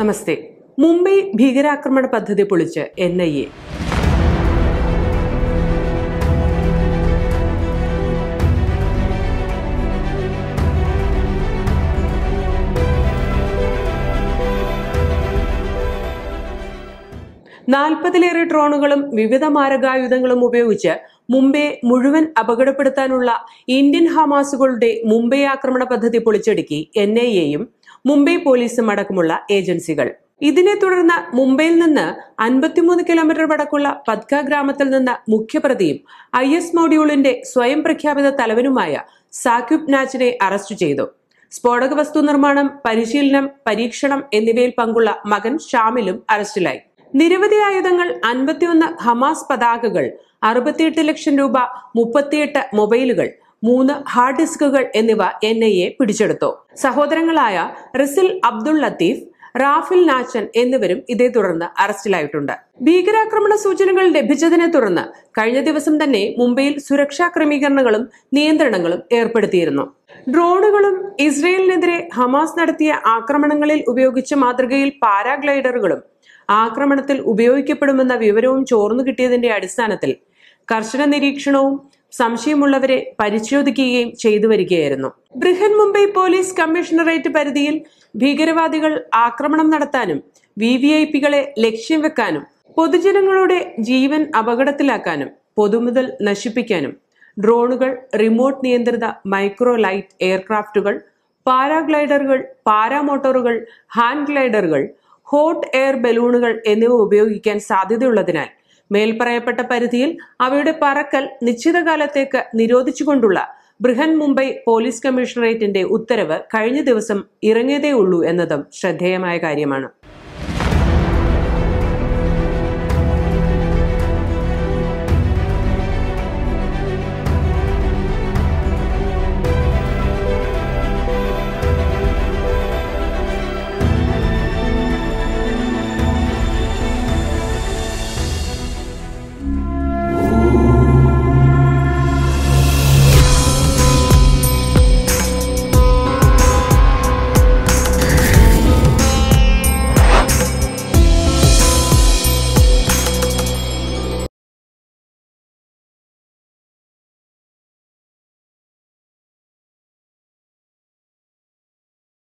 നമസ്തേ. മുംബൈ ഭീകരാക്രമണ പദ്ധതി പൊളിച്ച് NIA. നാൽപ്പതിലേറെ ഡ്രോണുകളും വിവിധ മാരകായുധങ്ങളും ഉപയോഗിച്ച് മുംബൈയെ മുഴുവൻ അപകടപ്പെടുത്താനുള്ള ഇന്ത്യൻ ഹമാസുകളുടെ മുംബൈ ആക്രമണ പദ്ധതി പൊളിച്ചടുക്കി NIAയും മുംബൈ പോലീസും അടക്കമുള്ള ഏജൻസികൾ. ഇതിനെ തുടർന്ന് മുംബൈയിൽ നിന്ന് 53 കിലോമീറ്റർ വടക്കുള്ള പദ്ക ഗ്രാമത്തിൽ നിന്ന് മുഖ്യപ്രതിയും IS മൊഡ്യൂളിന്റെ സ്വയം പ്രഖ്യാപിത തലവനുമായ സാക്വിബ് നാച്ചിനെ അറസ്റ്റ് ചെയ്തു. സ്ഫോടക വസ്തു നിർമ്മാണം, പരിശീലനം, പരീക്ഷണം എന്നിവയിൽ പങ്കുള്ള മകൻ ഷാമിലും അറസ്റ്റിലായി. നിരവധി ആയുധങ്ങൾ, 51 ഹമാസ് പതാകകൾ, 68 ലക്ഷം രൂപ, 38 മൊബൈലുകൾ, 3 ഹാർഡ് ഡിസ്കുകൾ എന്നിവ NIA പിടിച്ചെടുത്തു. സഹോദരങ്ങളായ റിസിൽ അബ്ദുൾ ലത്തീഫ്, റാഫിൽ നാച്ചൻ എന്നിവരും ഇതേ തുടർന്ന് അറസ്റ്റിലായിട്ടുണ്ട്. ഭീകരാക്രമണ സൂചനകൾ ലഭിച്ചതിനെ തുടർന്ന് കഴിഞ്ഞ ദിവസം തന്നെ മുംബൈയിൽ സുരക്ഷാ ക്രമീകരണങ്ങളും നിയന്ത്രണങ്ങളും ഏർപ്പെടുത്തിയിരുന്നു. ഡ്രോണുകളും ഇസ്രയേലിനെതിരെ ഹമാസ് നടത്തിയ ആക്രമണങ്ങളിൽ ഉപയോഗിച്ച മാതൃകയിൽ പാരാഗ്ലൈഡറുകളും ആക്രമണത്തിൽ ഉപയോഗിക്കപ്പെടുമെന്ന വിവരവും ചോർന്നു കിട്ടിയതിന്റെ അടിസ്ഥാനത്തിൽ കർശന നിരീക്ഷണവും സംശയമുള്ളവരെ പരിശോധിക്കുകയും ചെയ്തു വരികയായിരുന്നു. ബൃഹൻ മുംബൈ പോലീസ് കമ്മീഷണറേറ്റ് പരിധിയിൽ ഭീകരവാദികൾ ആക്രമണം നടത്താനും VVIPകളെ ലക്ഷ്യം വെക്കാനും പൊതുജനങ്ങളുടെ ജീവൻ അപകടത്തിലാക്കാനും പൊതുമുതൽ നശിപ്പിക്കാനും ഡ്രോണുകൾ, റിമോട്ട് നിയന്ത്രിത മൈക്രോ ലൈറ്റ് എയർക്രാഫ്റ്റുകൾ, പാരാഗ്ലൈഡറുകൾ, പാരാമോട്ടോറുകൾ, ഹാൻഡ് ഗ്ലൈഡറുകൾ, ഹോട്ട് എയർ ബലൂണുകൾ എന്നിവ ഉപയോഗിക്കാൻ സാധ്യതയുള്ളതിനാൽ മേൽപ്പറയപ്പെട്ട പരിധിയിൽ അവയുടെ പറക്കൽ നിശ്ചിത കാലത്തേക്ക് നിരോധിച്ചുകൊണ്ടുള്ള ബൃഹൻ മുംബൈ പോലീസ് കമ്മീഷണറേറ്റിന്റെ ഉത്തരവ് കഴിഞ്ഞ ദിവസം ഇറങ്ങിയതേ ഉള്ളൂ എന്നതും ശ്രദ്ധേയമായ കാര്യമാണ്.